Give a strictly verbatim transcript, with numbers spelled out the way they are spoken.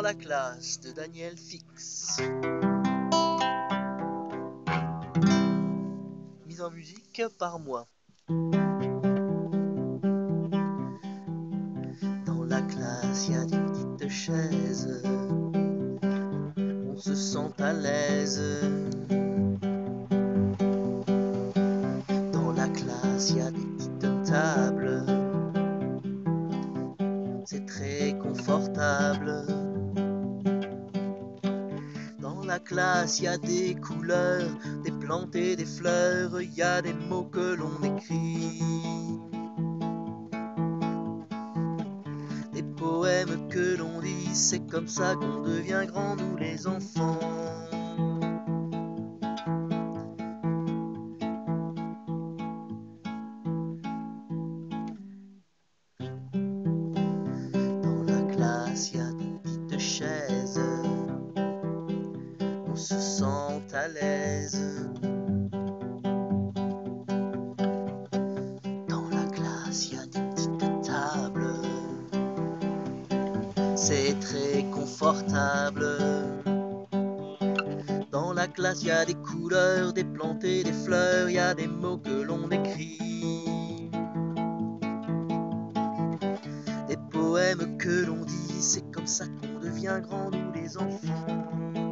la classe de Daniel Fix. Mise en musique par moi. Dans la classe, y a des petites chaises. On se sent à l'aise. Dans la classe, y a des petites tables. C'est très confortable. Dans la classe, y a des couleurs, des plantes et des fleurs, y a des mots que l'on écrit, des poèmes que l'on lit, c'est comme ça qu'on devient grand, nous les enfants. Dans la classe, y a des petites chaises. On se sent à l'aise. Dans la classe, y a des petites tables. C'est très confortable. Dans la classe, y a des couleurs, des plantes et des fleurs, y a des mots que l'on écrit, des poèmes que l'on dit, c'est comme ça qu'on devient grand, nous les enfants.